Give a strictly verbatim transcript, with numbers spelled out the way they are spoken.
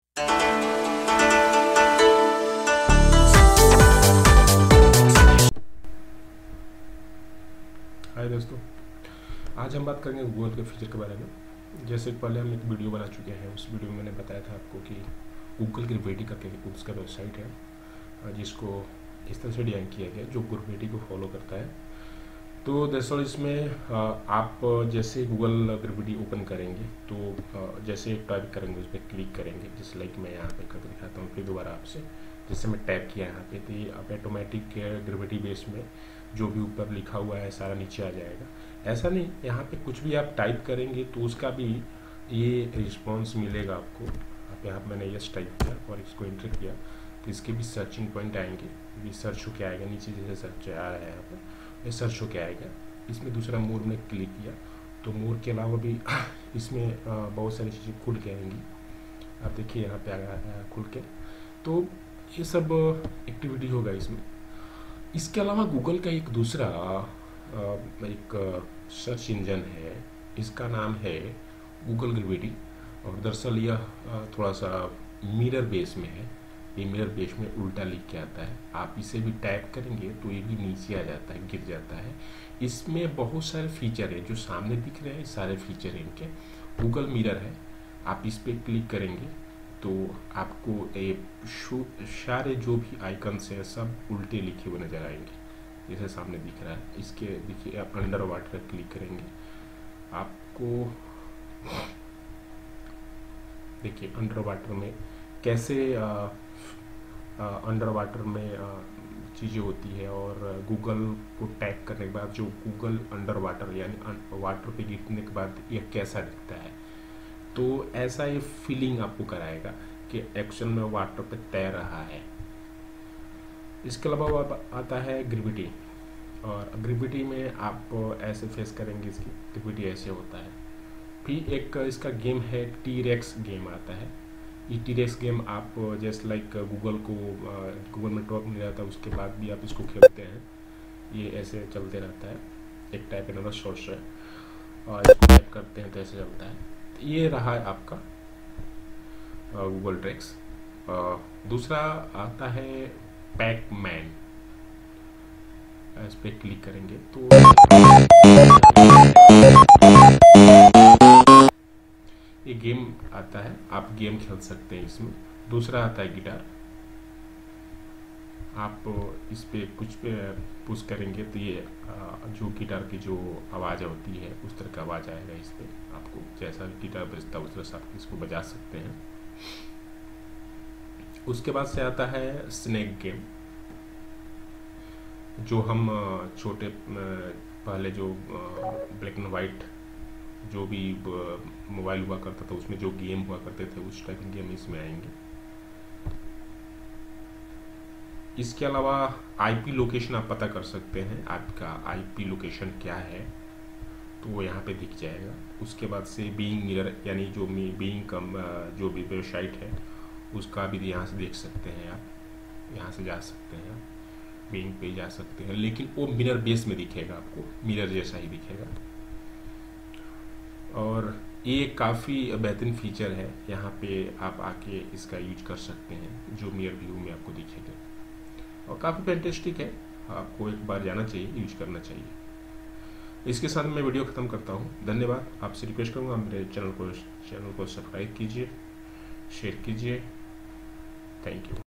हाय दोस्तों, आज हम बात करेंगे गूगल के फीचर के बारे में। जैसे पहले हम एक वीडियो बना चुके हैं, उस वीडियो में मैंने बताया था आपको कि गूगल ग्रेविटी करके उसका वेबसाइट है जिसको इस तरह से डिज़ाइन किया गया जो ग्रेविटी को फॉलो करता है। तो दरअसल इसमें आप जैसे गूगल ग्रेविटी ओपन करेंगे तो जैसे टाइप करेंगे उस पर क्लिक करेंगे, जैसे लाइक मैं यहाँ पे करके दिखाता हूँ फिर दोबारा आपसे। जैसे मैं टैप किया यहाँ पे तो ये आप ऑटोमेटिक ग्रेविटी बेस में जो भी ऊपर लिखा हुआ है सारा नीचे आ जाएगा। ऐसा नहीं, यहाँ पे कुछ भी आप टाइप करेंगे तो उसका भी ये रिस्पॉन्स मिलेगा आपको। आप यहाँ मैंने यस टाइप किया और इसको एंटर किया तो इसके भी सर्चिंग पॉइंट आएंगे, भी सर्च होके आएगा नीचे, जैसे सर्च आ रहा है यहाँ पर ये सर्च होके आएगा। इसमें दूसरा मोर में क्लिक किया तो मोर के अलावा भी इसमें बहुत सारी चीज़ें खुल के आएंगी। आप देखिए यहाँ पे आ गया खुल के, तो ये सब एक्टिविटी होगा इसमें। इसके अलावा गूगल का एक दूसरा एक सर्च इंजन है, इसका नाम है गूगल ग्रेविटी। और दरअसल यह थोड़ा सा मिरर बेस में है, ये मिरर बेस में उल्टा लिख के आता है। आप इसे भी टाइप करेंगे तो ये भी नीचे आ जाता है, गिर जाता है। इसमें बहुत सारे फीचर है जो सामने दिख रहे हैं, सारे फीचर हैं इनके। गूगल मिरर है, आप इस पर क्लिक करेंगे तो आपको एक सारे जो भी आइकन्स है सब उल्टे लिखे हुए नजर आएंगे, जैसे सामने दिख रहा है। इसके देखिए आप अंडर वाटर क्लिक करेंगे, आपको देखिए अंडर वाटर में कैसे आ, आ, अंडर वाटर में चीज़ें होती है। और गूगल को टैग करने के बाद जो गूगल अंडर वाटर यानी वाटर पे गिरने के बाद यह कैसा दिखता है, तो ऐसा ये फीलिंग आपको कराएगा कि एक्शन में वाटर पे तैर रहा है। इसके अलावा आता है ग्रेविटी, और ग्रेविटी में आप ऐसे फेस करेंगे, इसकी ग्रेविटी ऐसे होता है। फिर एक इसका गेम है टी रेक्स गेम आता है। ये टी रेक्स गेम आप जैसे लाइक गूगल को गूगल में टॉप मिल जाता है उसके बाद भी आप इसको खेलते हैं, ये ऐसे चलते रहता है। एक टाइप एनदर सोर्स है और इसको टाइप करते हैं तो ऐसे चलता है। ये रहा है आपका गूगल ट्रैक्स। दूसरा आता है पैक मैन, इस पर क्लिक करेंगे तो ये गेम आता है, आप गेम खेल सकते हैं इसमें। दूसरा आता है गिटार, आप इस पे कुछ पे पुश करेंगे तो ये जो गिटार की जो आवाज़ होती है उस तरह का आवाज़ आएगा इस पर। आपको जैसा गिटार बजता है उस तरह से आप इसको बजा सकते हैं। उसके बाद से आता है स्नेक गेम, जो हम छोटे पहले जो ब्लैक एंड वाइट जो भी मोबाइल हुआ करता था उसमें जो गेम हुआ करते थे उस टाइप के गेम इसमें आएंगे। इसके अलावा आईपी लोकेशन आप पता कर सकते हैं, आपका आईपी लोकेशन क्या है तो वो यहाँ पे दिख जाएगा। उसके बाद से बीइंग मिरर यानी जो बीइंग कम जो भी वेबसाइट है उसका भी यहाँ से देख सकते हैं, आप यहाँ से जा सकते हैं, बीइंग पे जा सकते हैं, लेकिन वो मिरर बेस में दिखेगा, आपको मिरर जैसा ही दिखेगा। और ये काफ़ी बेहतरीन फीचर है, यहाँ पे आप आके इसका यूज कर सकते हैं जो मिरर व्यू में आपको दिखेगा और काफ़ी फैंटास्टिक है। आपको एक बार जाना चाहिए, यूज करना चाहिए। इसके साथ मैं वीडियो ख़त्म करता हूँ। धन्यवाद। आपसे रिक्वेस्ट करूँगा मेरे चैनल को चैनल को सब्सक्राइब कीजिए, शेयर कीजिए। Thank you.